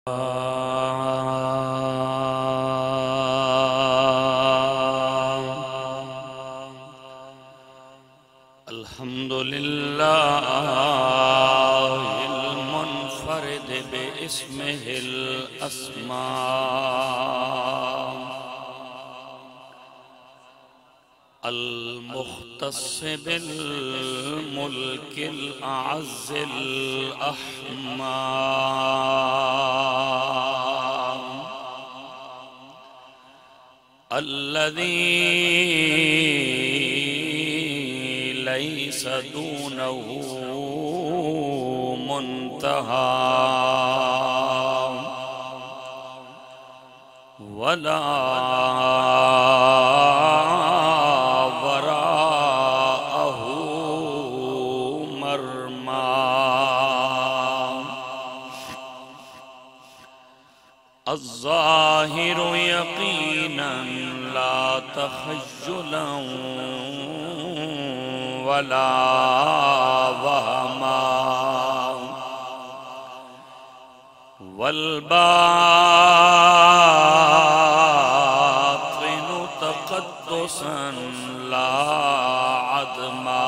الحمد لله المنفرد باسمه الأسماء المختص بالملك الأعز الأحمى الذي ليس دونه منتهى ولا وراءه مرمى الظاهر يقينا لا تخجلا ولا وهما والباطن تقدسا لا عدما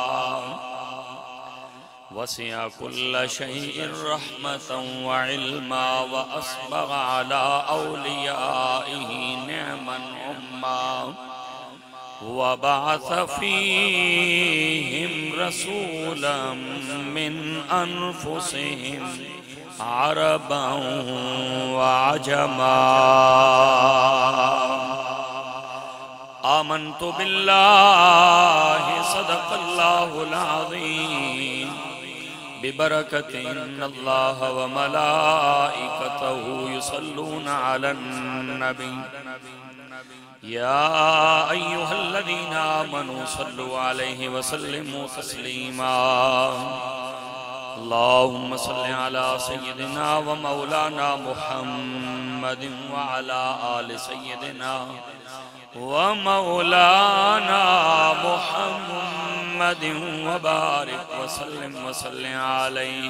وسع كل شيء رحمة وعلما وأسبغ على أوليائه نعما عما وبعث فيهم رسولا من أنفسهم عربا وعجما آمنت بالله صدق الله العظيم ببركة إن الله وملائكته يصلون على النبي يا أيها الذين آمنوا صلوا عليه وسلموا تسليما اللهم صل على سيدنا ومولانا محمد وعلى آل سيدنا ومولانا محمد وبارك وسلم عليه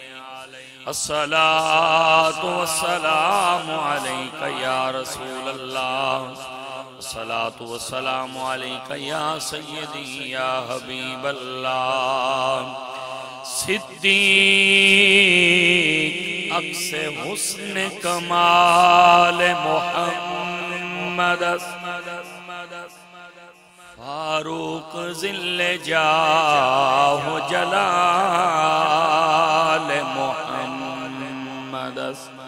الصلاة والسلام عليك يا رسول الله الصلاة والسلام عليك يا سيدي يا حبيب الله صدیق عکس حسن کمال محمد فاروق ذل جاہ جلال محمد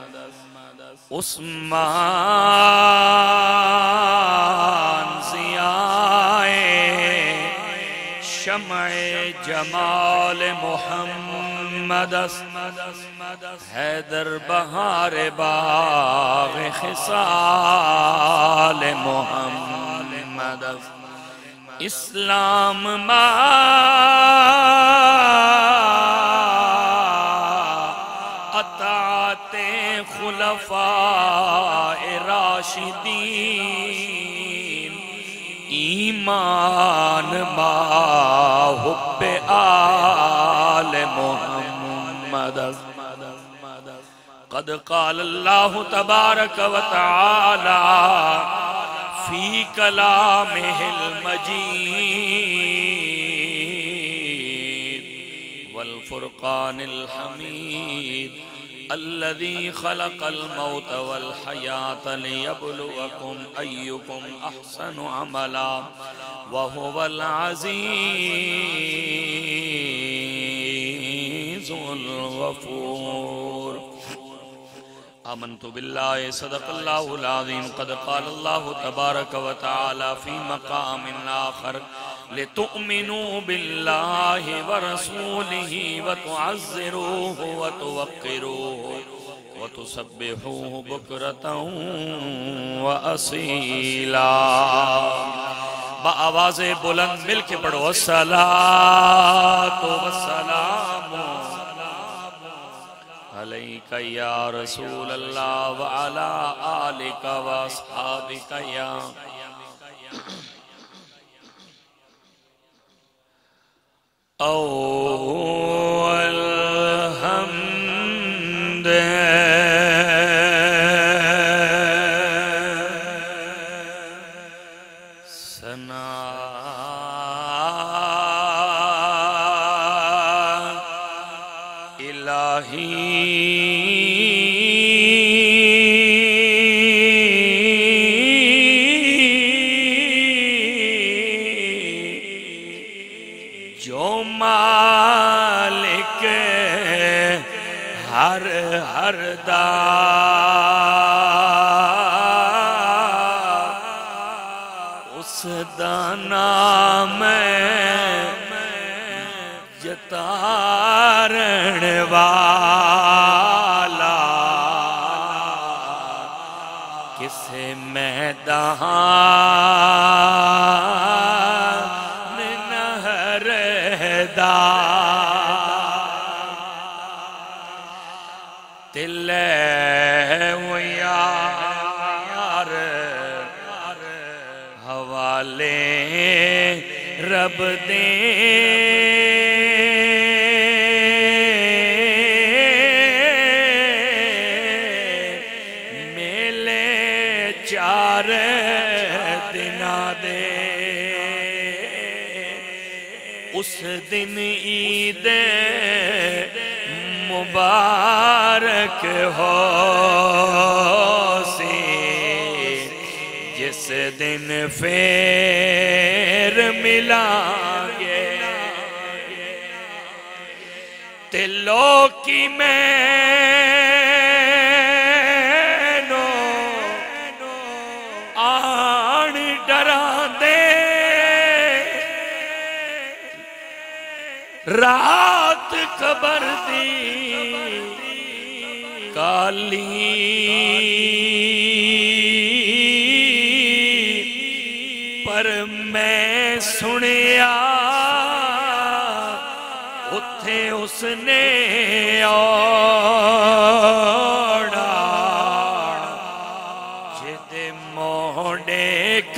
عثمان ضیائے شمع جمال محمد حیدر بہار باغ خصال محمد اسلام اطاعت خلفاء راشدین ایمان ما حب آل محمد قد قال اللہ تبارک و تعالی فی کلامہ المجید والفرقان الحمید الذي خلق الموت والحياة ليبلوكم أيكم أحسن عملا وهو العزيز الغفور آمنت بالله صدق الله العظيم قد قال الله تبارك وتعالى في مقام آخر لتؤمنوا بالله ورسوله وتعزروه وتوقروه وتسبحوه بكرة وأصيلا بآواز بلند مل کے پڑھو الصلاة والسلام علیک یا رسول اللہ وعلا آلک واصحابک یا اول حمد اس دا نام جتارن والا کسے میدان نہر دا دل و یار حوالے رب میلے چار دنا دے اس دن عید مبارک ہو سی جس دن پھر ملیں گے دلوں کی مینوں آن ڈران دے رات قبر دی کالی پر میں سنیا اتھے اس نے اوڑا جد موڑے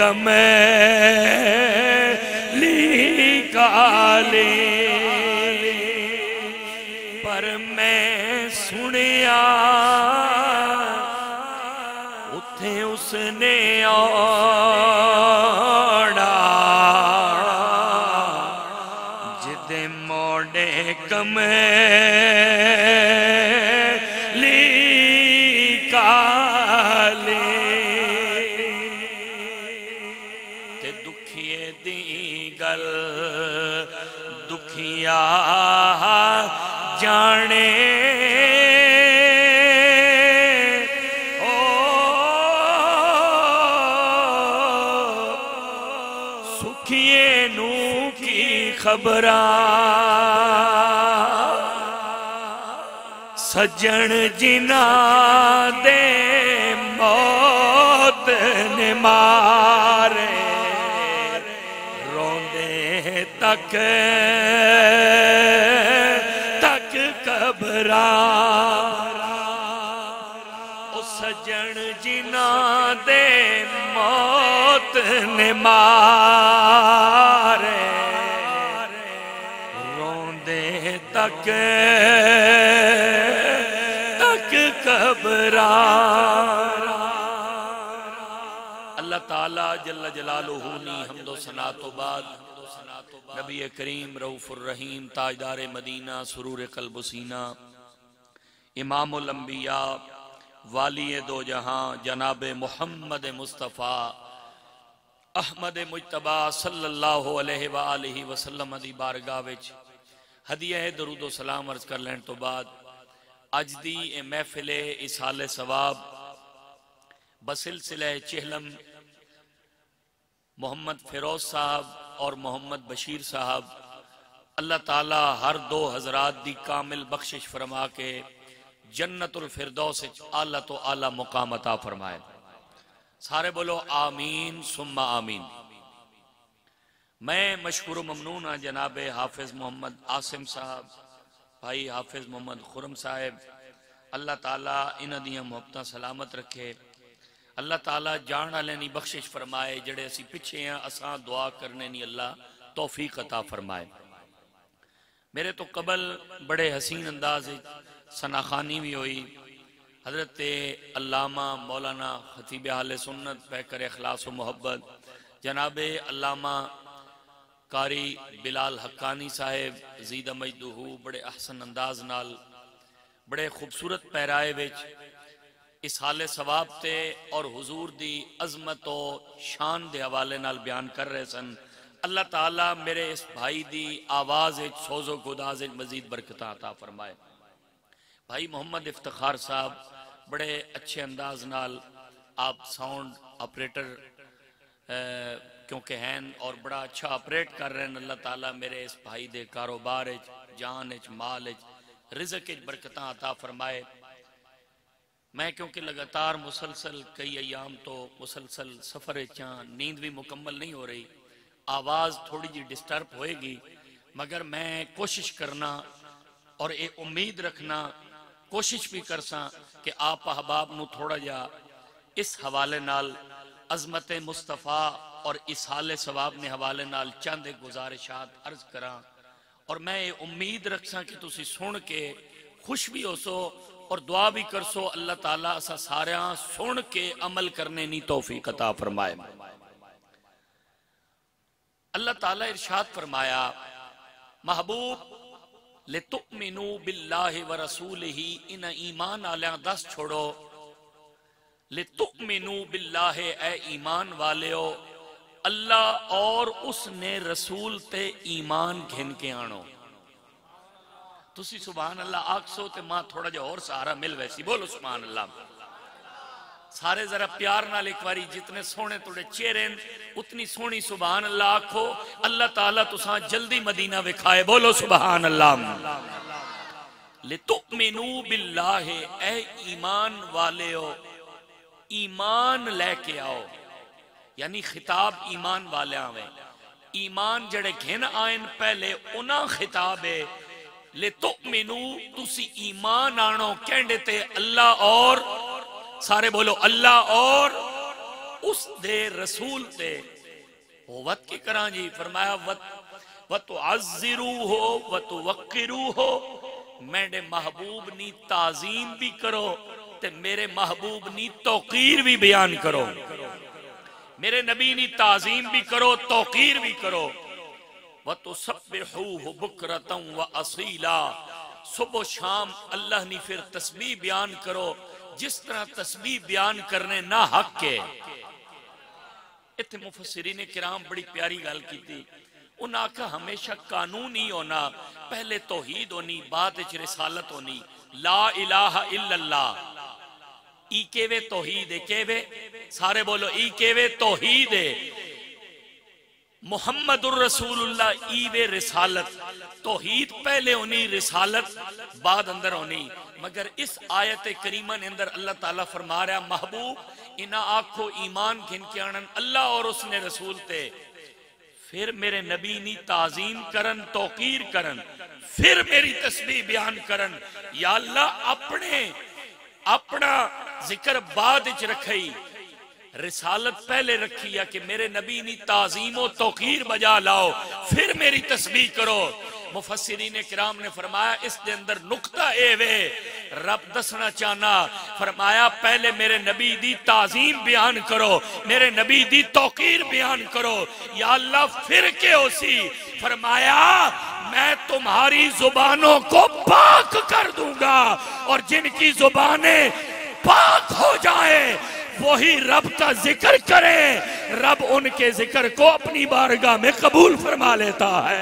کمیلی کالی پر میں سنیا اتھے اس نے اوڑا جد موڑے کمیلی کالی تے دکھیے دی گل دکھیا جانے سکھیے نو کی خبراں سجن جنا دے موت نے مارے روندے تک او سجن جنا دے موت نے مارے روندے تک قبراں اللہ تعالیٰ جل جلالہ نے حمد و ثنا تو بعد نبی کریم رؤوف الرحیم تاجدار مدینہ سرور قلب و سینہ امام الانبیاء والی دو جہاں جناب محمد مصطفیٰ احمد مجتبہ صلی اللہ علیہ وآلہ وسلم دی بارگاہ وچ ہدیہ درود و سلام عرض کر لین تو بعد اج دی محفل اصحال ثواب بسلسلہ چہلم محمد فیروز صاحب اور محمد بشیر صاحب اللہ تعالی ہر دو حضرات دی کامل بخشش فرما کے جنت الفردوس اعلیٰ تو اعلیٰ مقام عطا فرمائے سارے بولو آمین ثم آمین میں مشکور و ممنون ہاں جناب حافظ محمد عاصم صاحب بھائی حافظ محمد خرم صاحب اللہ تعالیٰ انہاں دیاں محبتاں سلامت رکھے اللہ تعالیٰ جان والے نی بخشش فرمائے جڑے اسی پیچھے ہیں اساں دعا کرنے نی اللہ توفیق عطا فرمائے میرے تو قبل بڑے حسین انداز ثناخانی بھی ہوئی حضرت علامہ مولانا خطیب اہل سنت پیکر اخلاص و محبت جناب علامہ قاری بلال حقانی صاحب زیدہ مجدہو بڑے احسن انداز نال بڑے خوبصورت پیرائے وچ اس حال ثواب تے اور حضور دی عظمت و شان دے حوالے نال بیان کر رہے سن اللہ تعالیٰ میرے اس بھائی دی آواز سوز و گداز مزید برکتہ عطا فرمائے بھائی محمد افتخار صاحب بڑے اچھے انداز نال آپ ساؤنڈ آپریٹر کیونکہ ہیں اور بڑا اچھا آپریٹ کر رہے ہیں. اللہ تعالیٰ میرے اس بھائی دے کاروبار جان مال رزق برکتاں عطا فرمائے. میں کیونکہ لگاتار مسلسل کئی ایام تو مسلسل سفر نیند بھی مکمل نہیں ہو رہی, آواز تھوڑی جی ڈسٹرب ہوئے گی, مگر میں کوشش کرنا اور ایک امید رکھنا کوشش بھی کرساں کہ آپ احباب نو تھوڑا جا اس حوالے نال عظمت مصطفیٰ اور اسحال ثواب نے حوالے نال چند گزارشات عرض کراں, اور میں یہ امید رکھساں کہ تسی سن کے خوش بھی ہو سو اور دعا بھی کر سو. اللہ تعالیٰ اسا ساریاں سن کے عمل کرنے نی توفیق عطا فرمائے. اللہ تعالیٰ ارشاد فرمایا محبوب لِتُؤْمِنُوا بِاللَّهِ وَرَسُولِهِ ان ایمان آلیاں دس چھوڑو. لِتُؤْمِنُوا بِاللَّهِ اے ایمان والیو اللہ اور اس نے رسول تے ایمان گھن کے آنو. تسی سبحان اللہ آکسو تے ماں تھوڑا جا اور سہارا مل ویسی بولو سبحان اللہ. سارے ذرا پیار نال ایک واری جتنے سونے توڑے چہرے اتنی سونی سبحان اللہ آکھو. اللہ تعالیٰ تساں جلدی مدینہ وکھائے بولو سبحان اللہ. لِتُؤْمِنُوا بِاللَّهِ اے ایمان والیو ایمان لے کے آؤ, یعنی خطاب ایمان والے آویں. ایمان جڑے گھن آئین پہلے انہاں خطاب ہے لِتُؤْمِنُوا تسی ایمان آنو کہندے تے اللہ اور سارے بولو اللہ اور اس دے رسول تے وقت کی کران جی فرمایا وَتُعَزِّرُوهُ وَتُوَقِّرُوهُ میرے محبوب نی تعظیم بھی کرو تے میرے محبوب نی توقیر بھی بیان کرو. میرے نبی نی تعظیم بھی کرو توقیر بھی کرو. وَتُسَبِّحُوهُ بُكْرَةً وَأَصِيلًا صبح و شام اللہ نی پھر تسبیح بیان کرو جس طرح تسبیح بیان کرنے نہ حق کے. اتنے مفسرین کرام بڑی پیاری گال کی تھی. انہاں کا ہمیشہ قانون ہی ہونا, پہلے توحید ہونی بعد اچ رسالت ہونی. لا الہ الا اللہ ای کیوے توحید ہے, کیوے سارے بولو ای کیوے توحید ہے. محمد الرسول اللہ ایوے رسالت. توحید پہلے ہونی رسالت بعد اندر ہونی. مگر اس آیت کریمہ نے اندر اللہ تعالیٰ فرما رہا محبوب انہاں آنکھو ایمان گھن کے آنن اللہ اور اس نے رسول تے, پھر میرے نبی نی تعظیم کرن توقیر کرن, پھر میری تسبیح بیان کرن. یا اللہ اپنا ذکر بعد اچ رکھئی, رسالت پہلے رکھی یا کہ میرے نبی نی تعظیم و توقیر بجا لاؤ پھر میری تسبیح کرو. مفسرین کرام نے فرمایا اس دے اندر نقطہ اے وے رب دسنا چاہنا فرمایا پہلے میرے نبی دی تعظیم بیان کرو میرے نبی دی توقیر بیان کرو. یا اللہ پھر کے اسی فرمایا میں تمہاری زبانوں کو پاک کر دوں گا اور جن کی زبانیں پاک ہو جائیں وہی رب کا ذکر کریں, رب ان کے ذکر کو اپنی بارگاہ میں قبول فرما لیتا ہے.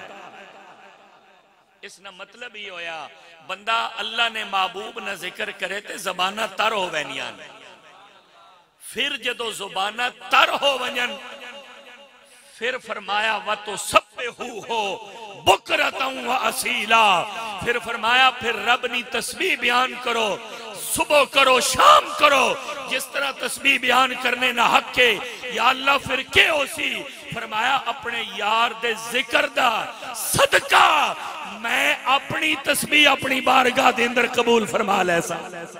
اس نہ مطلب ہی ہویا بندہ اللہ نے محبوب نہ ذکر کرے تے زبانہ تر ہو وینیان, پھر جدو زبانہ تر ہو ونین پھر فرمایا وَتُسَبِّحُوهُ بُكْرَةً وَأَصِيلًا پھر فرمایا پھر رب نی تسبیح بیان کرو صبح کرو شام کرو جس طرح تسبیح بیان کرنے نہ حق کے. یا اللہ پھر کے اسی فرمایا اپنے یار دے ذکر دا صدقہ میں اپنی تسبیح اپنی بارگاہ دے اندر قبول فرما لے سا.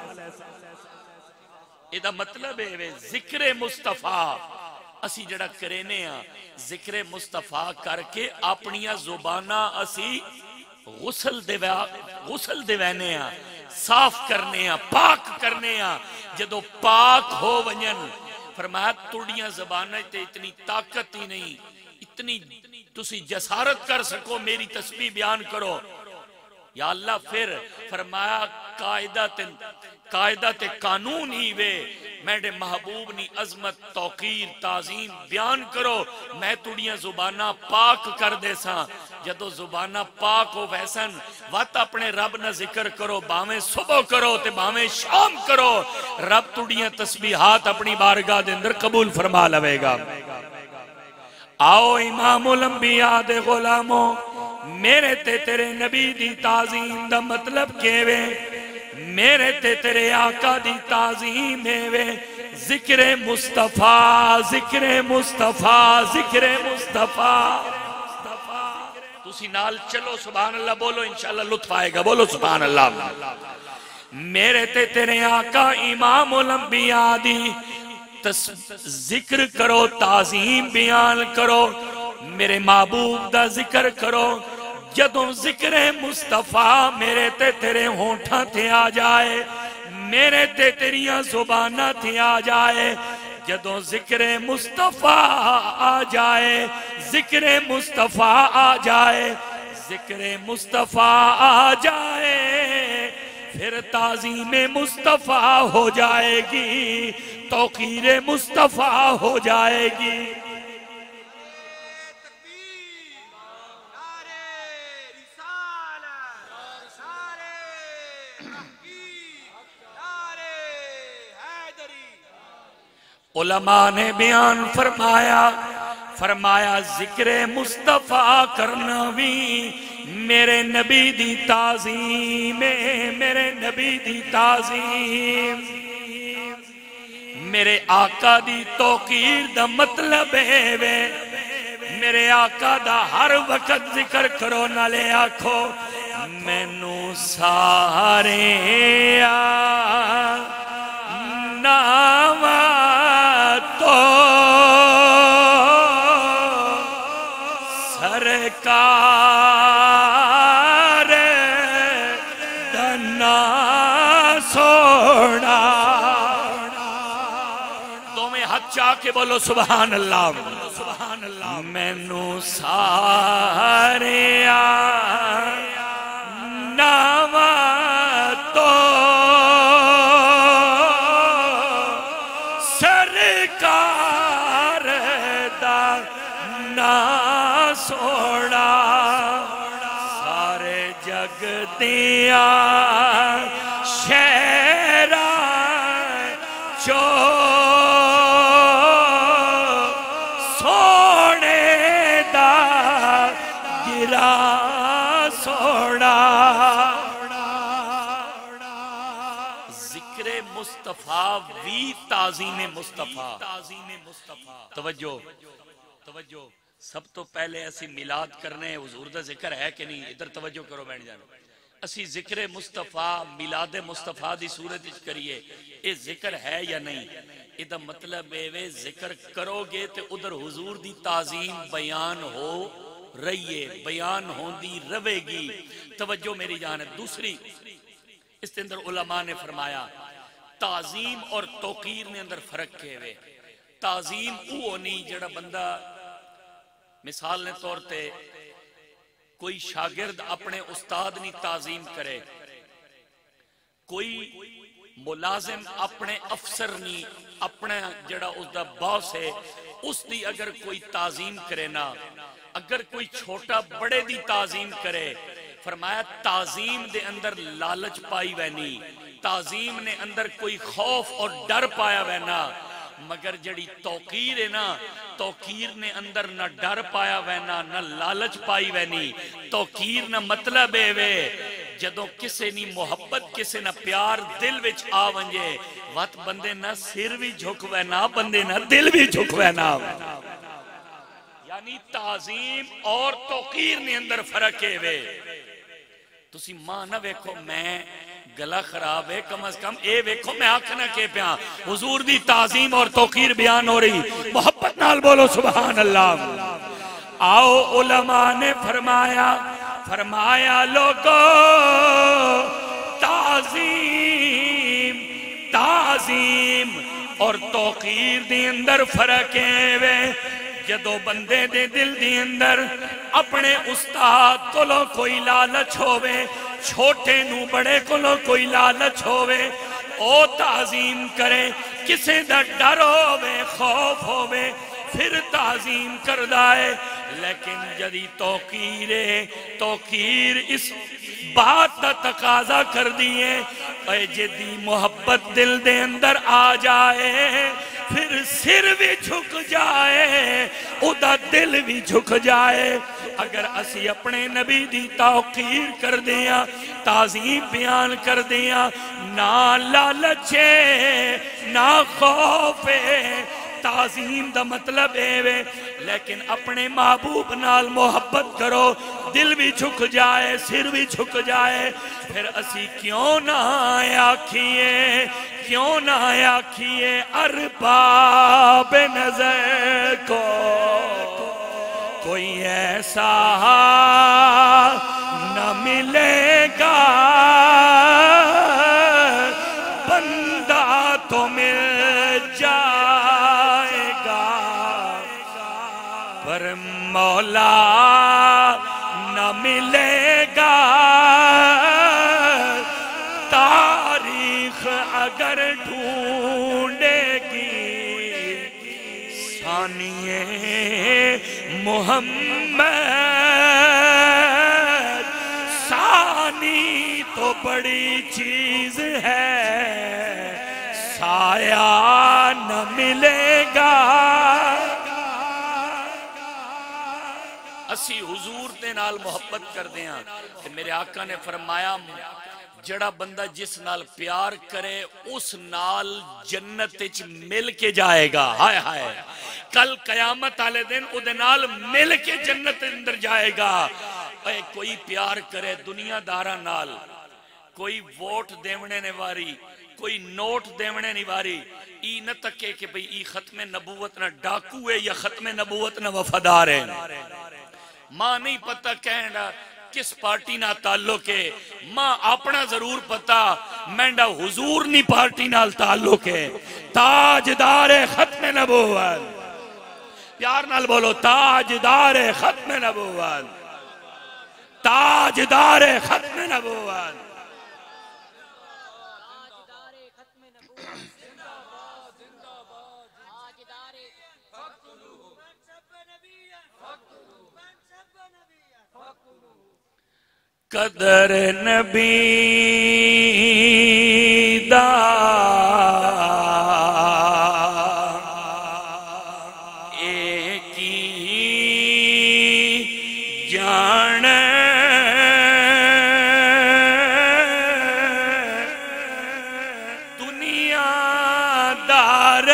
یہ مطلب ہے ذکر مصطفیٰ اسی جڑا کرینے ہاں ذکر مصطفیٰ کر کے اپنی زبانہ اسی غسل دیوانے ہاں صاف کرنے ہاں پاک کرنے ہاں. جدو پاک ہو ونجن فرمایا توڑیاں زبانہ تے اتنی طاقت ہی نہیں اتنی تسی جسارت کر سکو میری تسبیح بیان کرو. یا اللہ پھر فرمایا قائدہ تے قانون ہی وے میرے محبوب نی عظمت توقیر تعظیم بیان کرو میں تڑیاں زبانہ پاک کر دے ساں جدو زبانہ پاک ہو ویسن وقت اپنے رب نہ ذکر کرو باویں صبح کرو تے باویں شام کرو رب تڑیاں تسبیحات اپنی بارگاہ دے اندر قبول فرما لوے گا آؤ امام الانبیاء دے غلاموں میرے تے تیرے نبی دی تعظیم دا مطلب کیوے میرے تے تیرے آقا دی تعظیم ہے ذکر مصطفیٰ ذکر مصطفیٰ ذکر مصطفیٰ تسی نال چلو سبحان اللہ بولو انشاءاللہ لطف آئے گا بولو سبحان اللہ میرے تے تیرے آقا امام الانبیاء دی ذکر کرو تعظیم بیان کرو میرے محبوب دا ذکر کرو جدوں ذکر مصطفیٰ میرے تے تیرے ہونٹاں تھے آ جائے میرے تے تیریاں زباناں تھے آ جائے جدوں ذکر مصطفیٰ آ جائے ذکر مصطفیٰ آ جائے ذکر مصطفیٰ آ جائے پھر تعظیم مصطفیٰ ہو جائے گی توقیر مصطفیٰ ہو جائے گی علماء نے بیان فرمایا ذکر مصطفیٰ کرنا بھی میرے نبی دی تعظیم میرے نبی دی تعظیم میرے آقا دی توقیر دا مطلب ہے میرے آقا دا ہر وقت ذکر کرو نالے آکھو مینوں سارے ناما تو سرکار دنا سونا تو میں ہاتھ چاہ کے بولو سبحان اللہ مینوں سارے ناما تو سرکار دنا سونا سارے جگ دیا شہرہ جو سونے دا گرا سونا ذکر مصطفیٰ وی تعظیم مصطفیٰ توجہ سب تو پہلے اسی میلاد کرنے حضور دا ذکر ہے کہ نہیں ادھر توجہ کرو بیٹھ جانا اسی ذکر مصطفیٰ میلاد مصطفیٰ دی صورت اچ کریے یہ ذکر ہے یا نہیں ادھا مطلب ہے ذکر کرو گے تو ادھر حضور دی تعظیم بیان ہو رہی ہے بیان ہوندی روے گی توجہ میری جانب دوسری اس کے اندر علماء نے فرمایا تعظیم اور توقیر نے اندر فرق کے ہوئے تعظیم وہ نہیں جڑا بندہ مثال نے طور تے کوئی شاگرد اپنے استاد نی تعظیم کرے کوئی ملازم اپنے افسر نی اپنے جڑا اس دا باس ہے اس دی اگر کوئی تعظیم کرے نا اگر کوئی چھوٹا بڑے دی تعظیم کرے فرمایا تعظیم دے اندر لالچ پائی وینی تعظیم نے اندر کوئی خوف اور ڈر پایا وینا مگر جڑی توقیر ہے نا توقیر نے اندر نہ ڈر پایا وینا نہ لالچ پائی وینی توقیر نہ مطلب ہے وے جدوں کسے نی محبت کسے نہ پیار دل وچ آ ونجے وقت بندے نہ سر بھی جھک وینا بندے نہ دل بھی جھک وینا یعنی تعظیم اور توقیر نے اندر فرق ہے وے تسی ماں نہ ویکھو میں گلا خراب ہے کم از کم اے ویکھو میں آکھنا کے پیاں حضور دی تعظیم اور توقیر بیان ہو رہی محبت نال بولو سبحان اللہ آؤ علماء نے فرمایا لوگو تعظیم اور توقیر دی اندر فرق ہے وے جدو بندے دے دل دی اندر اپنے استاد کولو کوئی لالچ ہووے چھوٹے نو بڑے کولو کوئی لالچ ہووے او تعظیم کرے کسے دا ڈر ہووے خوف ہووے پھر تعظیم کردہ ہے لیکن جدی توقیر اس بات دا تقاضا کر دیئے اے جدی محبت دل دے اندر آ جائے پھر سر بھی جھک جائے ادا دل بھی جھک جائے اگر اسی اپنے نبی دی توقیر کر دیا تعظیم بیان کر دیا نہ لالچے نہ خوف تعظیم دا مطلب ہے لیکن اپنے محبوب نال محبت کرو دل بھی جھک جائے سر بھی جھک جائے پھر اسی کیوں نہ آکھیے ارباب نظر کو کوئی ایسا نہ ملے گا بندہ تو مل جائے گا پر مولا نہ ملے گا تاریخ اگر ڈھونڈے گی ثانیے محمد ثانی تو بڑی چیز ہے سایہ نہ ملے گا اسی حضور دے نال محبت کر دیاں کہ میرے آقا نے فرمایا جڑا بندہ جس نال پیار کرے اس نال جنت وچ مل کے جائے گا ہائے ہائے کل قیامت والے دن اودے نال مل کے جنت اندر جائے گا اے کوئی پیار کرے دنیا داراں نال کوئی ووٹ دیونے نے واری کوئی نوٹ دیونے نہیں واری ای نہ تکے کہ بھئی ای ختم نبوت نہ ڈاکو ہے یا ختم نبوت نہ وفادار ہے ماں نہیں پتہ کہنا کس پارٹی نہ تعلق ہے ماں اپنا ضرور پتا مینڈا حضور نہیں پارٹی نال تعلق ہے تاجدار ختم نبوت پیار نال بولو تاجدار ختم نبوت تاجدار ختم نبوت قدر نبی دا ایک ہی جان دنیا دار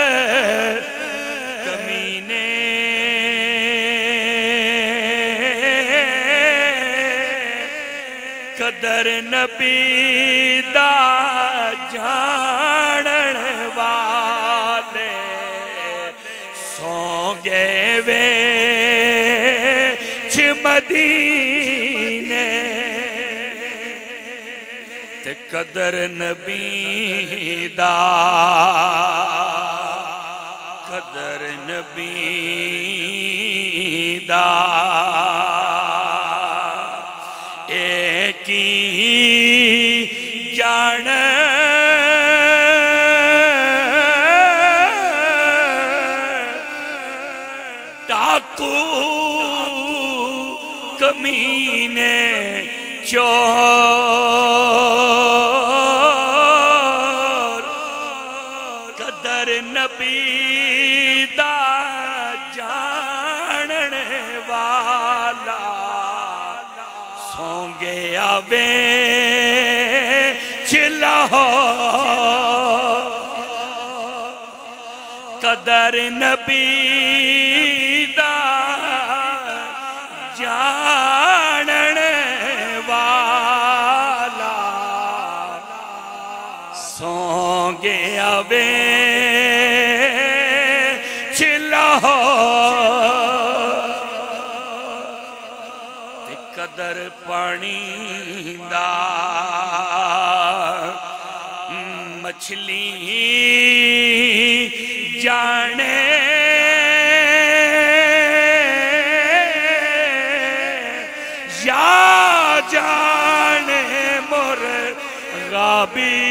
کمینے قدر نبی دا جانن والے سو گے وے مدینے تے قدر نبی دا قدر نبی دا ایک ہی جان ڈاکو کمینے چور قدر نبی دا جانن والا سونگے آوے چلاہو قدر نبی دا جانن والا سونگے آوے چلاہو قدر پانی دا مچھلی جانے یا جانے بھی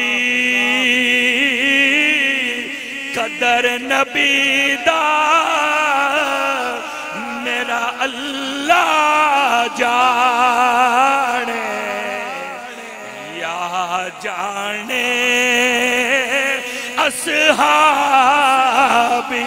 قدر نبی دا میرا اللہ جانے یا جانے اصحابی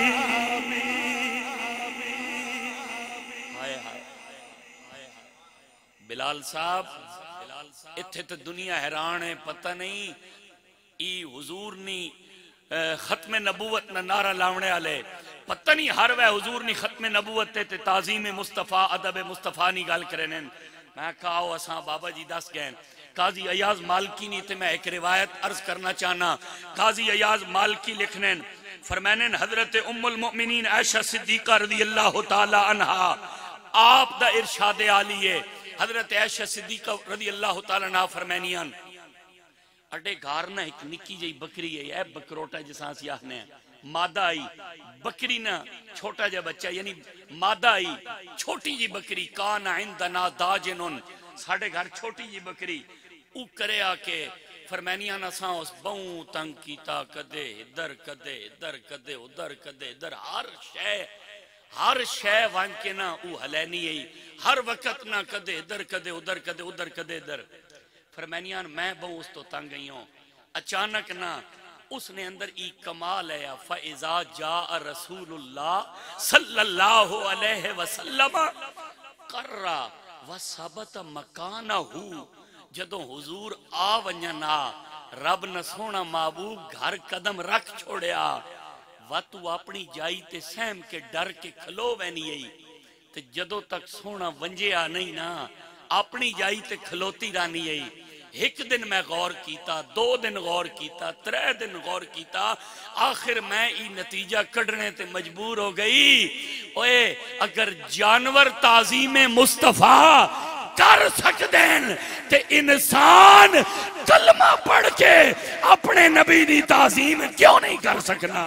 بلال صاحب اتھے تو دنیا حیران ہے پتہ نہیں ای حضور نی ختم نبوت نہ نعرہ لاؤنے آلے پتہ نہیں ہر وے حضور نی ختم نبوت تے تعظیم مصطفیٰ ادب مصطفیٰ نی گال کرنے میں کہاو اساں بابا جی دس گئے قاضی ایاز مالکی نی تے میں ایک روایت عرض کرنا چاہنا قاضی ایاز مالکی لکھنے فرمینن حضرت ام المؤمنین عائشہ صدیقہ رضی اللہ تعالی عنہ آپ دا ارشاد عالیے حضرت عائشہ صدیقہ رضی اللہ تعالی عنہ فرمینیان اڈے گھارنا ایک نکی جائی بکری ہے اے بکروٹا جساں سیاہنے ہیں مادہ آئی بکری نہ چھوٹا جا بچہ یعنی مادہ آئی چھوٹی جی بکری کانا عندنا داجنن ساڑھے گھر چھوٹی جی بکری او کرے آکے فرمینیاں نساں اس بہوں تنگ کیتا کدے ادھر کدے ادھر کدے ادھر کدے ادھر ہر شے وان کے نا او حلینی ہے ہر وقت نہ کدے ادھر کدے ادھر کدے ادھر کدے ادھر فرمینیاں میں بہوں اس تو تنگ گئی ہوں اچانک نہ اس نے اندر ای کمال ہے فَإِذَا جَاءَ رَسُولُ اللَّهِ صلی اللہ علیہ وسلم قَرَّ وَثَبَتَ مَكَانَهُ جدوں حضور آونجنا رب نہ سونا محبوب گھر قدم رکھ چھوڑیا وَتُو اپنی جائی تے سہم کے ڈر کے کھلو وینی ای تے جدوں تک سونا ونجیا نہیں نا اپنی جائی تے کھلوتی رانی ای ایک دن میں غور کیتا 2 دن غور کیتا 3 دن غور کیتا آخر میں ای نتیجہ کڑنے تے مجبور ہو گئی اوے اگر جانور تعظیم مصطفیٰ کر سکدین تے انسان کلمہ پڑھ کے اپنے نبی دی تعظیم کیوں نہیں کر سکنا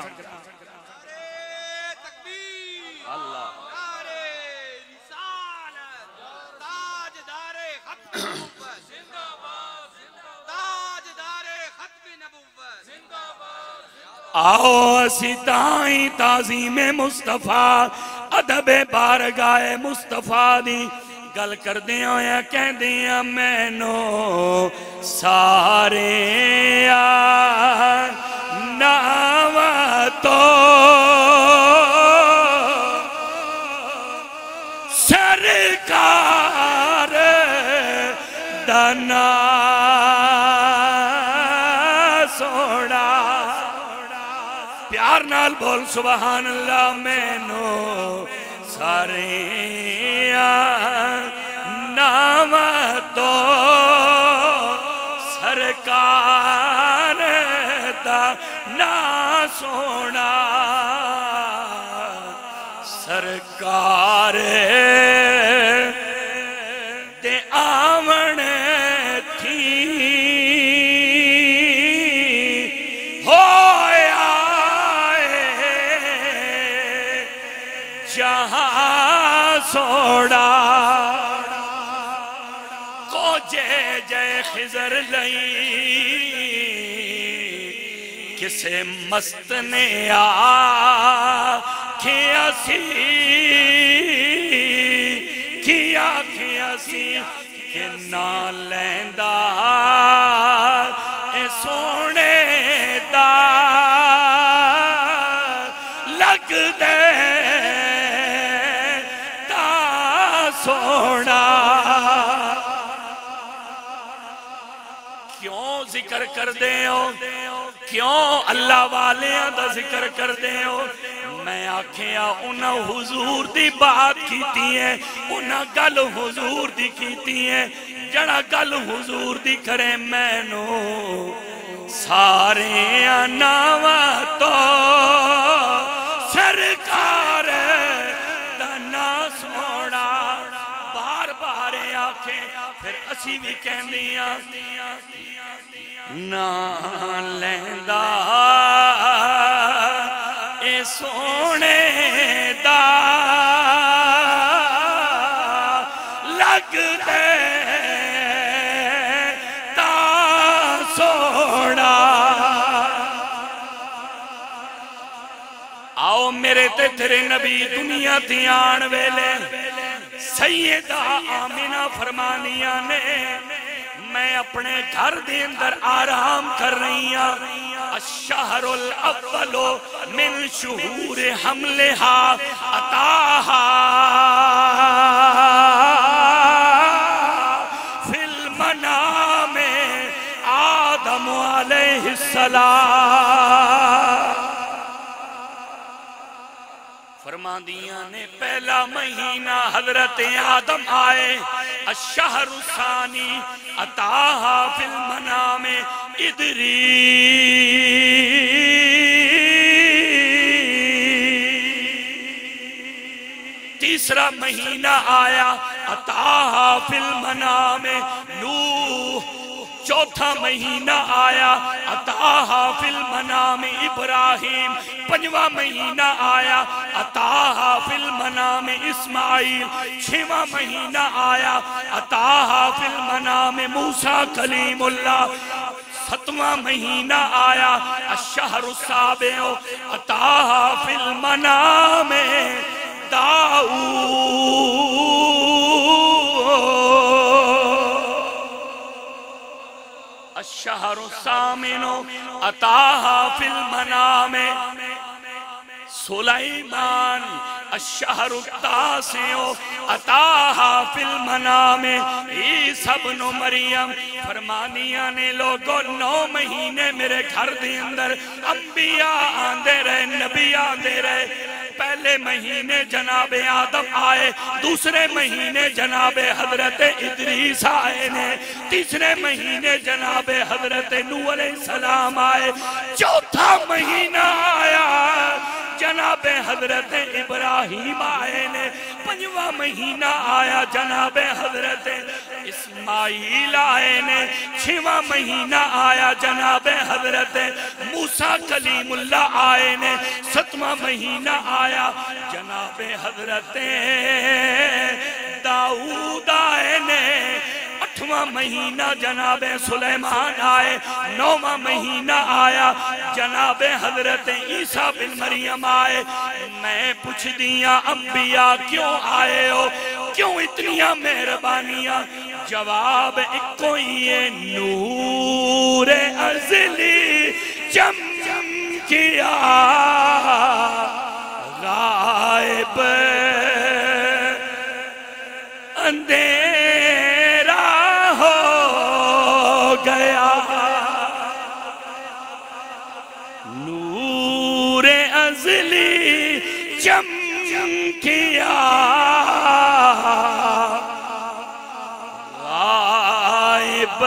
آؤ اسی تائیں تعظیم مصطفیٰ ادب بارگاہ مصطفیٰ دی گل کر دیاں یا کہہ دیاں میں نو سارے نام تو سرکار دنا سوڑا پیار نال بول سبحان اللہ میں نو سارے نام تو سرکار دا نا سونا سرکار دے آمن تھی جہاں سوڑا کو جے جے خضر لئی کسے مست نے کیا سی کہ نہ لیندہ اے سونے دا لگ دے سونا کیوں ذکر کر دے ہو کیوں اللہ والیاں دا ذکر کر دے ہو میں آکھیا انہاں حضور دی بات کیتی ہے انہاں گل حضور دی کیتی ہے جڑا گل حضور دی کرے میں نو سارے ناواں تو سرکار پھر اسی بھی کہندیاں نہ لیندہ اے سونے دا لگ دے تا سو میرے تے تیرے نبی دنیا تے آن ویلے سیدہ آمینہ فرمانیاں نے میں اپنے گھر دے اندر آرام کر رہی ہوں الشہر الاول من شہور حملہا اتاہا فی المنام آدم علیہ السلام فرماندیاں نے پہلا مہینہ حضرت آدم آئے الشہر الثانی اتاہا فی المنام تیسرا مہینہ آیا اتاہا فی المنام نوح چوتھا مہینہ آیا اتاہا فی المنام ابراہیم پنجواں مہینہ آیا اتاہا فی المنام اسماعیل چھواں مہینہ آیا اتاہا فی المنام موسیٰ کلیم اللہ ستواں مہینہ آیا الشہر السابع اتاہا فی المنام داؤد الشہر الثامن اتاہا فی المنام سلیمان الشہر التاسع اتاہا فی المنام عیسیٰ ابن مریم فرمانیاں نے لوگوں 9 مہینے میرے گھر دے اندر انبیاء آندے رہے نبی آندے رہے پہلے مہینے جناب آدم آئے دوسرے مہینے جناب حضرت ادریس آئے نے تیسرے مہینے جناب حضرت نوح علیہ السلام آئے چوتھا مہینہ آیا جناب حضرت ابراہیم آئے نے پنجواں مہینہ آیا جناب حضرت اسماعیل آئے نے چھواں مہینہ آیا جناب حضرت موسیٰ کلیم اللہ آئے نے ستواں مہینہ آیا جناب حضرت داؤد آئے نے آٹھواں مہینہ جناب سلیمان آئے نوواں مہینہ آیا جناب حضرت عیسیٰ بن مریم آئے میں پوچھ دیا انبیاء کیوں آئے ہو کیوں اتنیاں مہربانیاں جواب ایک کوئی ہے نور ازلی چمکیا غائب اندھیرا ہو گیا نور ازلی چمکیا غائب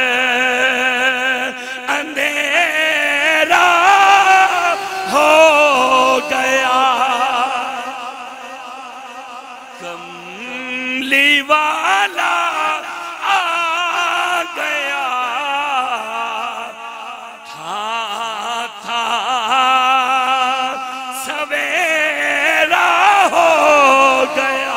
اندھیرا ہو گیا کملی والا آ گیا تھا سویرا ہو گیا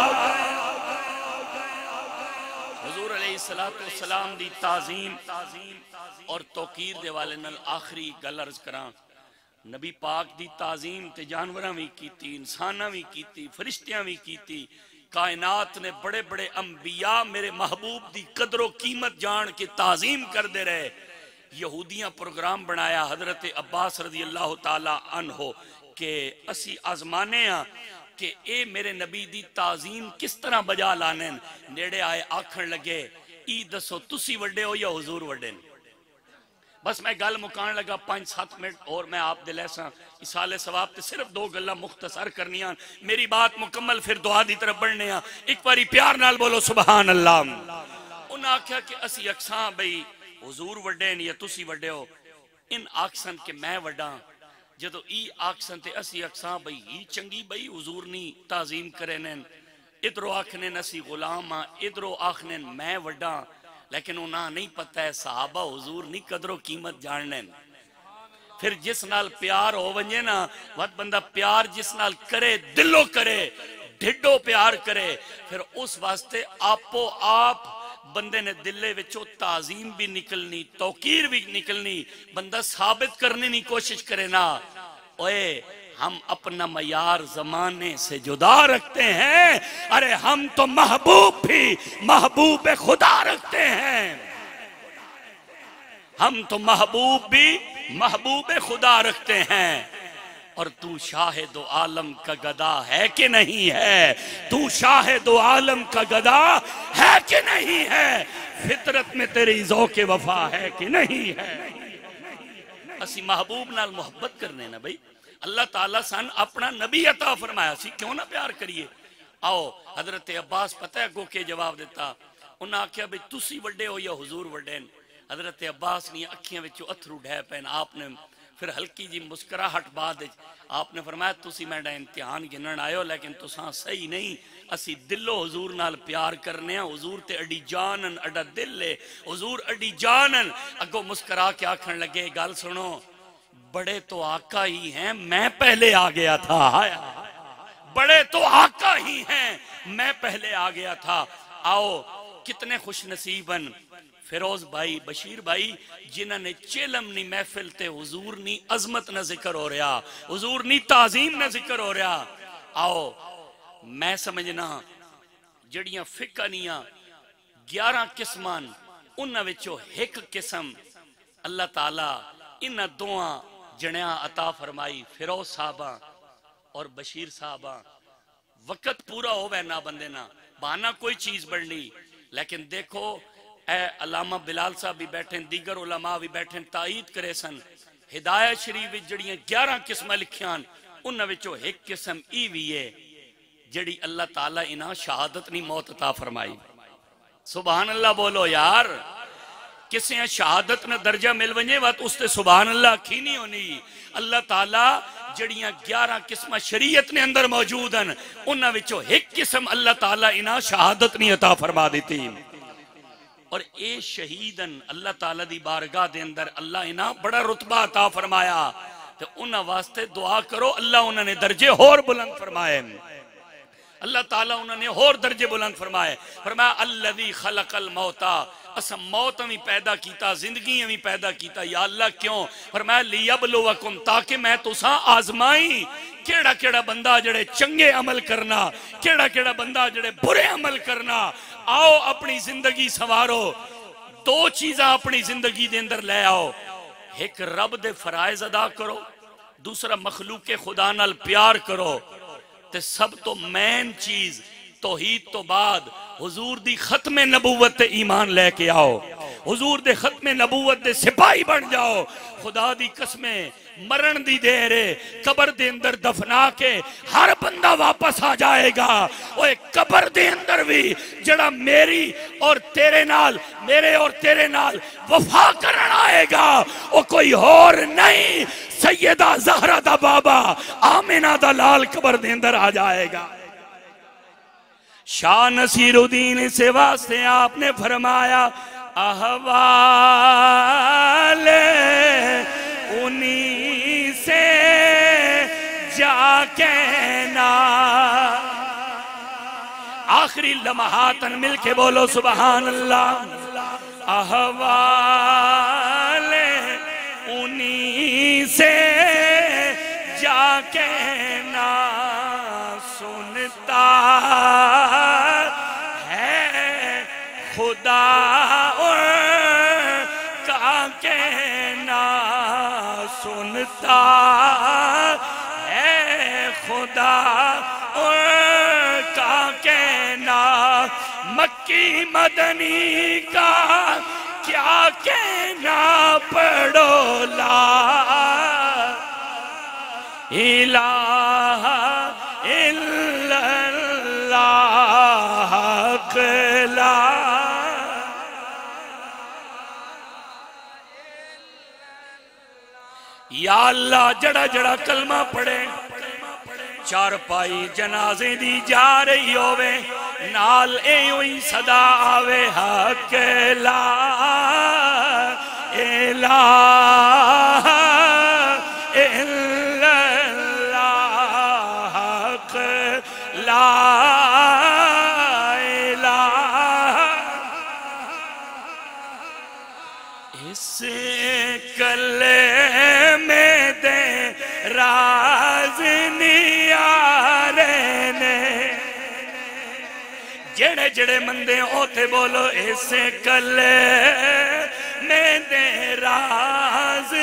حضور علیہ السلام دی تعظیم اور توقیر دے والے نال آخری گل عرض کراں نبی پاک دی تعظیم تے جانوراں بھی کیتی انساناں بھی کیتی فرشتیاں بھی کیتی کائنات نے بڑے بڑے انبیاء میرے محبوب دی قدر و قیمت جان کے تعظیم کر دے رہے یہودیاں پروگرام بنایا حضرت عباس رضی اللہ تعالی عنہ کہ اسی آزمانے ہاں کہ اے میرے نبی دی تعظیم کس طرح بجا لانے نیڑے آئے آکھن لگے ای دسو تسی وڈے ہو یا حضور وڈے بس میں گل مکان لگا 5-7 منٹ اور میں آپ دل ایسا اسال ثواب تے صرف 2 گلاں مختصر کرنیاں میری بات مکمل پھر دعا دی طرف بڑھنے ہاں ایک باری پیار نال بولو سبحان اللہ انہاں آکھیا کہ اسی اکساں بھئی حضور وڈے یا تسی وڈے ہو ان آکسن کہ میں وڈاں جدو ای آکسن تے اسی اکساں بھئی ہی چنگی بھئی حضور نی تعظیم کرنن ادھرو آکھنن اسی غلام ہاں ادھرو آکھنن میں وڈاں لیکن انہاں نہیں پتہ ہے صحابہ حضور نہیں قدر و قیمت جاننے پھر جس نال پیار ہو ونجے نا وقت بندہ پیار جس نال کرے دلو کرے ڈھڈو پیار کرے پھر اس واسطے آپو آپ بندے نے دلے وچو تعظیم بھی نکلنی توقیر بھی نکلنی بندہ ثابت کرنے نہیں کوشش کرے نا اوئے ہم اپنا معیار زمانے سے جدا رکھتے ہیں، ارے ہم تو محبوب بھی محبوب خدا رکھتے ہیں، ہم تو محبوب بھی محبوب خدا رکھتے ہیں۔ اور تو شاہد و عالم کا گدا ہے کہ نہیں ہے؟ تو شاہد و عالم کا گدا ہے کہ نہیں ہے؟ فطرت میں تیری ذوق وفا ہے کہ نہیں ہے؟ اسی محبوب نال محبت کرنے نا بھئی، اللہ تعالیٰ سن اپنا نبی عطا فرمایا سی، کیوں نہ پیار کریے؟ آؤ حضرت عباس پتہ ہے گو کے جواب دیتا، انہاں آکھیا بھئی تسی وڈے ہو یا حضور وڈے ہیں؟ حضرت عباس نے اکھیاں وچوں اتھرو ڈھے پین، آپ نے پھر ہلکی جی مسکراہٹ بعد آپ نے فرمایا تسی میڈا امتحان گنن آئے ہو لیکن تساں صحیح نہیں، اسی دلو حضور نال پیار کرنے ہیں، حضور تے اڈی جانن اڈا دل لے، حضور اڈی جانن۔ اگو مسکرا کے آکھن لگے گال سنو، بڑے تو آقا ہی ہیں، میں پہلے آ گیا تھا، بڑے تو آقا ہی ہیں، میں پہلے آ گیا تھا۔ آؤ کتنے خوش نصیبن فیروز بھائی، بشیر بھائی، جنہاں نے چیلم نی محفل تے حضور نی عظمت نہ ذکر ہو رہا، حضور نی تعظیم نہ ذکر ہو رہا۔ آؤ میں سمجھنا جڑیاں فقہ نیاں 11 قسمان انہاں وچوں ایک قسم اللہ تعالیٰ انہاں دوہاں جنیاں عطا فرمائی، فیروز صاحباں اور بشیر صاحباں۔ وقت پورا ہو وے نہ بندے نہ بہانہ کوئی چیز بڑھنی، لیکن دیکھو اے علامہ بلال صاحب بھی بیٹھیں، دیگر علماء بھی بیٹھیں، تائید کرے سن ہدایت شریف جڑیاں 11 قسمہ لکھیان انہاں وچوں ایک قسم ای بھی ہے جڑی اللہ تعالیٰ انہاں شہادت نہیں موت عطا فرمائی۔ سبحان اللہ بولو یار، کسی ہیں شہادت نہ درجہ مل ونجے وقت اس تے سبحان اللہ کی نہیں ہونی۔ اللہ تعالیٰ جڑیاں 11 قسمہ شریعت نے اندر موجود ہیں انہاں وچوں ایک قسم اللہ تعالیٰ انہاں شہادت نہیں عطا فرما دیتی، اور اے شہیدن اللہ تعالیٰ دی بارگاہ دے اندر اللہ انہاں بڑا رتبہ عطا فرمایا، تو انہاں واسطے دعا کرو اللہ انہاں نے درجے اور بلند فرمائے، اللہ تعالیٰ انہوں نے اور درجے بلند فرمائے۔ فرمایا الذی خلق الموتا، اسا موت ہمیں پیدا کیتا، زندگی ہمیں پیدا کیتا، یا اللہ کیوں؟ فرمایا لیبلوکم، تاکہ میں تساں آزمائیں کیڑا کیڑا بندہ جڑے چنگے عمل کرنا، کیڑا کیڑا بندہ جڑے برے عمل کرنا۔ آؤ اپنی زندگی سوارو، دو چیزاں اپنی زندگی دے اندر لے آؤ، ایک رب دے فرائض ادا کرو، دوسرا مخلوق خدا نال پیار کرو، تے سب تو مین چیز توحید تو بعد حضور دی ختم نبوت تے ایمان لے کے آؤ، حضور دے ختم نبوت دے سپاہی بن جاؤ۔ خدا دی قسمیں مرن دی دیرے قبر دے اندر دفنا کے ہر بندہ واپس آ جائے گا، وہ ایک قبر دے اندر بھی جڑا میری اور تیرے نال، میرے اور تیرے نال وفا کرنا آئے گا، وہ کوئی اور نہیں، سیدہ زہرہ دا بابا آمینہ دا لال قبر دے اندر آ جائے گا۔ شاہ نصیر الدین سے واسطے آپ نے فرمایا احوال انہی سے جا کہنا، آخری لمحات مل کے بولو سبحان اللہ، احوال انہی سے جا کہنا، سنتا ہے خدا کا کہنا، سنتا ہے خدا کا کہنا، مکی مدنی کا کیا کہنا، پڑھو لا الہ الا اللہ، لا یا اللہ جڑا جڑا کلمہ پڑھے، چار پائی جنازے دی جا رہی ہوئے، نال ایوئی صدا آوے، حق لا الہ الا اللہ، حق لا الہ، اس کلمے دے راز جڑے جڑے مندے اوتے بولو اسے کلے میں دے راز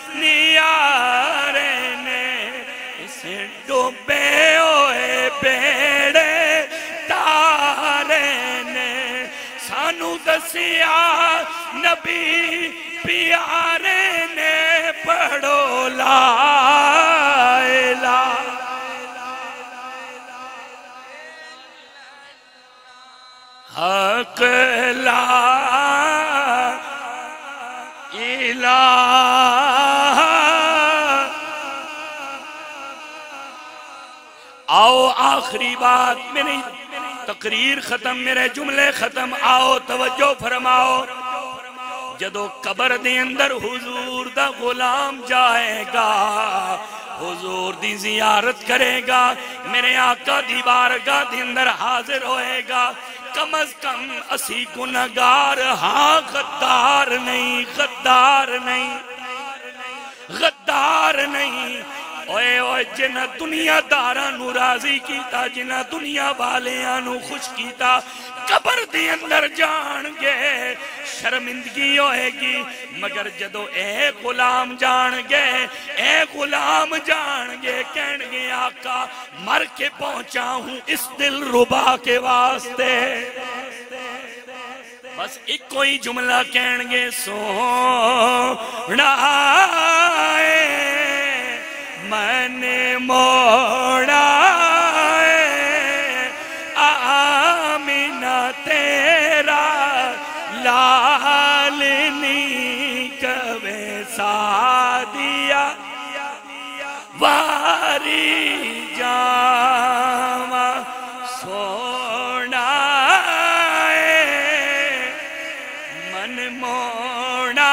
نیارے نے اسے ڈوبے ہوئے بیڑے تارے نے سانو دسیا نبی پیارے نے پڑھو لا الہ حق لا الہ آؤ آخری بات میری تقریر ختم میرے جملے ختم آؤ توجہ فرماؤ جدو قبر دے اندر حضور دا غلام جائے گا حضور دی زیارت کرے گا میرے آقا دی بارگاہ دے اندر حاضر ہوئے گا کم از کم اسی گناہگار ہاں غدار نہیں غدار نہیں غدار نہیں اوے اوے جنہ دنیا دارانو راضی کیتا جنہ دنیا والیاں خوش کیتا قبر دے اندر جان گے شرمندگی ہوئے گی مگر جدو اے غلام جان گے اے غلام جان گے کہن گے آقا مر کے پہنچا ہوں اس دل ربا کے واسطے بس ایک کوئی جملہ کہن گے سونا میں نے موڑا آمینہ تیرا لالنی کبے سادیا واری جاما سونا من موڑا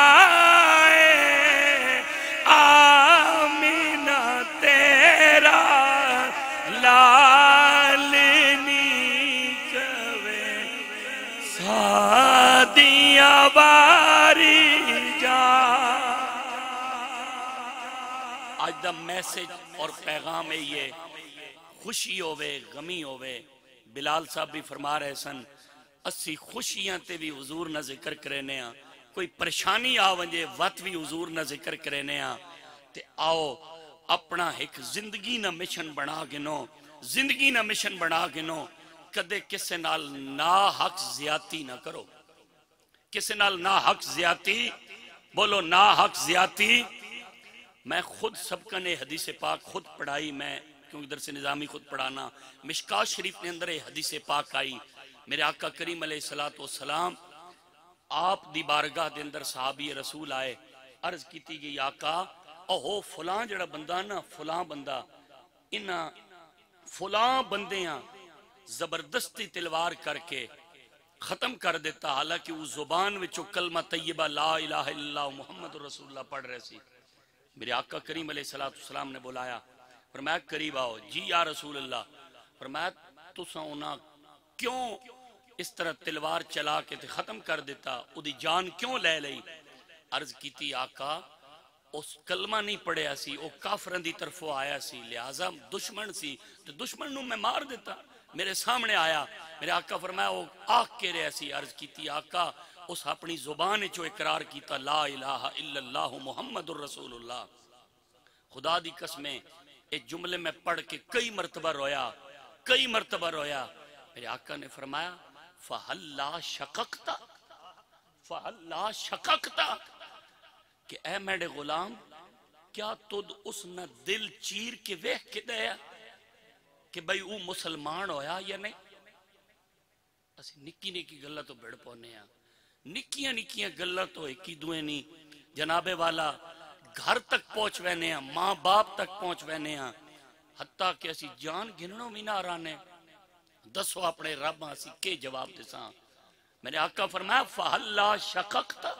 آج دا میسج اور پیغام ہے یہ خوشی ہوئے غمی ہوئے بلال صاحب بھی فرما رہے سن اسی خوشیاں تے بھی حضور نہ ذکر کرنے ہاں کوئی پریشانی آونجے وقت بھی حضور نہ ذکر کرنے ہاں تے آؤ اپنا ایک زندگی نہ مشن بنا گنو زندگی نہ مشن بنا گنو کدے کسے نال نا حق زیادتی نہ کرو کسے نال نا حق زیادتی بولو نا حق زیادتی میں خود سب کا نے حدیث پاک خود پڑھائی میں کیونکہ درس نظامی خود پڑھانا مشکات شریف نے اندر حدیث پاک آئی میرے آقا کریم علیہ السلام آپ دی بارگاہ دے اندر صحابی رسول آئے عرض کیتی گئی آقا اوہو فلاں جڑا بندہ نا فلاں بندہ انہاں فلاں بندیاں زبردستی تلوار کر کے ختم کر دیتا حالانکہ وہ زبان وچو کلمہ طیبہ لا الہ الا اللہ محمد رسول اللہ پڑھ رہے سی میرے آقا کریم علیہ السلام نے بلایا فرمایا قریب آؤ جی یا رسول اللہ فرمایا تساں انہاں کیوں اس طرح تلوار چلا کے ختم کر دیتا او دی جان کیوں لے لئی عرض کیتی آقا اس کلمہ نہیں پڑھیا سی او کافرن دی طرفوں آیا سی لہذا دشمن سی تو دشمن نو میں مار دیتا میرے سامنے آیا میرے آقا فرمایا وہ آگ کے رہے سی عرض کیتی آقا اس اپنی زبان جو اقرار کیتا لا الہ الا اللہ محمد الرسول اللہ خدا دی قسمیں ایک جملے میں پڑھ کے کئی مرتبہ رویا میرے آقا نے فرمایا فَهَلْ لَا شَقَقْتَ فَهَلْ لَا شَقَقْتَ کہ اے میرے غلام کیا تُد اس نہ دل چیر کے ویخ کے دیا کہ بھئی او مسلمان ہویا یا نہیں اسی نکی نکی گلہ تو بڑھ پونے ہیں نکیاں نکیاں گلہ تو ایک ہی دوئے نہیں جناب والا گھر تک پہنچ وینے ہیں ماں باپ تک پہنچ وینے ہیں حتیٰ کہ اسی جان گننوں بھی نہ رانے دسو اپنے رب اسی کے جواب دیساں میں نے آقا فرمایا فَهَلْ لَا شَقَقْتَ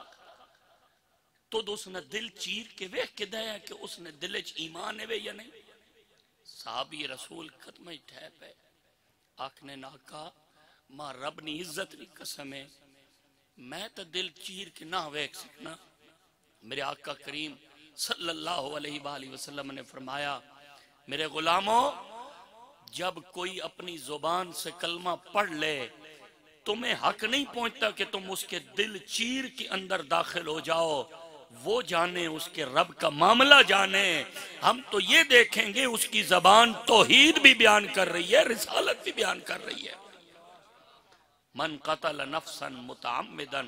تو اس نے دل چیر کے ویخ کے دیا کہ اس نے دلچ ایمان ہے یا نہیں صحابی رسول ختم ٹھیپ ہے آکھنے ناکا ماں رب نی عزت نی قسم ہے میں تا دل چیر کے نہ ویک سکنا میرے آقا کریم صلی اللہ علیہ وآلہ وسلم نے فرمایا میرے غلاموں جب کوئی اپنی زبان سے کلمہ پڑھ لے تمہیں حق نہیں پہنچتا کہ تم اس کے دل چیر کے اندر داخل ہو جاؤ، وہ جانے اس کے رب کا معاملہ جانے۔ ہم تو یہ دیکھیں گے اس کی زبان توحید بھی بیان کر رہی ہے، رسالت بھی بیان کر رہی ہے۔ من قتل نفسا متعمدا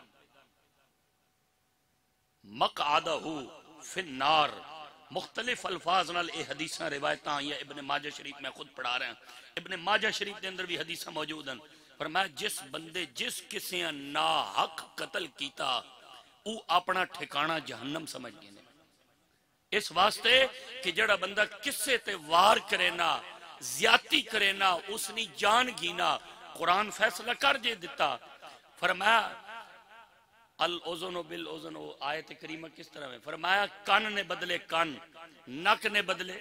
مقعدہ فی النار، مختلف الفاظ نال اے حدیثاں روایتاں یا ابن ماجہ شریف میں خود پڑھا رہے ہیں، ابن ماجہ شریف کے اندر بھی حدیثاں موجود ہیں۔ فرمایا جس بندے جس کسی نا حق قتل کیتا او اپنا ٹھکانہ جہنم سمجھ گئے نے۔ اس واسطے کہ جڑا بندہ کسے تے وار کرے نا، زیادتی کرے نا، اس نے جان گینا، قرآن فیصلہ کر جے دیتا۔ فرمایا الاذن بالاذن، آیت کریمہ کس طرح میں فرمایا کان نے بدلے کان، نک نے بدلے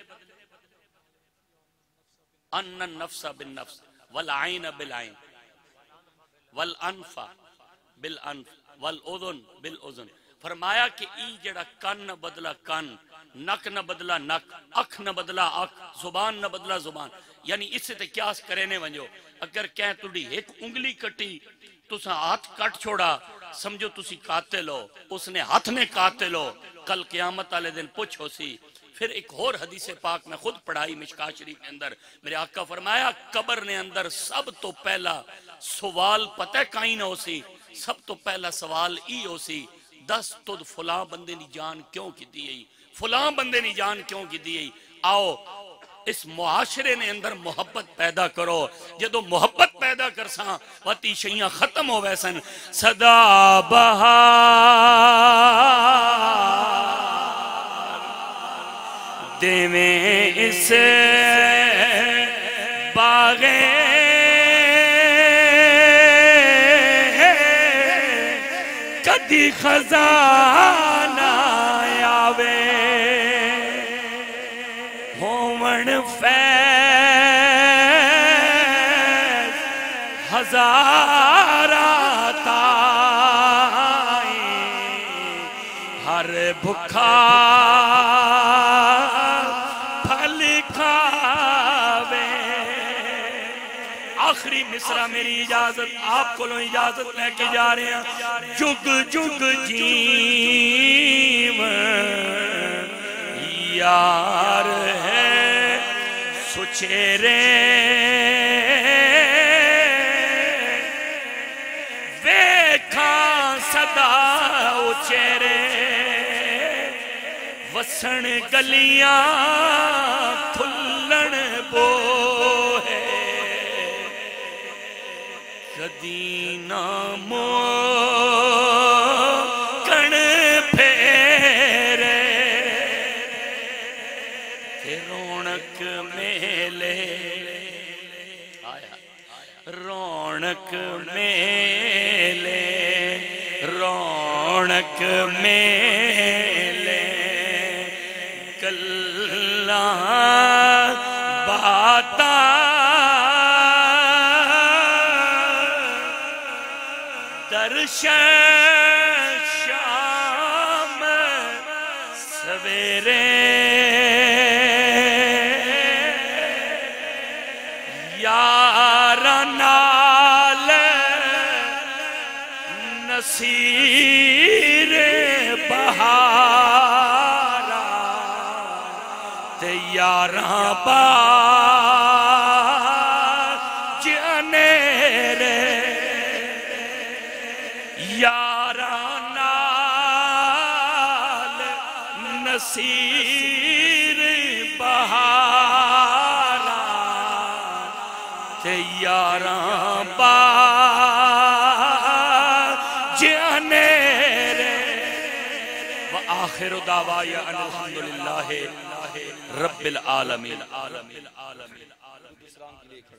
ان النفس بالنفس والعین بالعین والانف بالانف والاذن بالاذن۔ فرمایا کہ ای جڑا کان نہ بدلا کان، نک نہ بدلا نک، اکھ نہ بدلا اکھ، زبان نہ بدلا زبان، یعنی اس سے قیاس کرنے ونجو۔ اگر کہیں تُڑی ایک انگلی کٹی تُسا ہاتھ کٹ چھوڑا، سمجھو تُسی قاتل ہو، اس نے ہاتھ نے قاتل ہو، کل قیامت والے دن پوچھو سی۔ پھر ایک اور حدیث پاک میں خود پڑھائی مشکاۃ شریف کے اندر، میرے آقا فرمایا قبر نے اندر سب تو پہلا سوال پتہ کائیں ہو سی، سب تو پہلا سوال ای ہو سی، دس تُد فلاں بندے نی جان کیوں کی دیئی، فلاں بندے نی جان کیوں کی دیئی۔ آؤ اس معاشرے نے اندر محبت پیدا کرو، جدو محبت پیدا کرساں واتی شیعہ ختم ہو ویسن۔ صدا بہار دیویں اس باغے کدی خزانہ آوے، ہومن فیض ہزارہ تائیں، ہر بھکھا پھل کھاوے۔ آخری مصرع میری اجازت، آپ کو لو اجازت لے کے جا رہے ہیں۔ جگ جگ جیون یار ہے سچیرے، ویکھاں صدا اچیرے، وسن گلیاں پھلن بوہے، کدی نامو کن پھیرے، رونق میلے، رونق میلے، رونق میلے، گلاں باتاں درشن شام سویرے، نال نصیر بہارا، تے یاراں بار جنیرے، یاراں نال نصیر بہارا، تے یاراں بار جنیرے۔ وآخر دعوایا ان الحمدللہ رب العالمین۔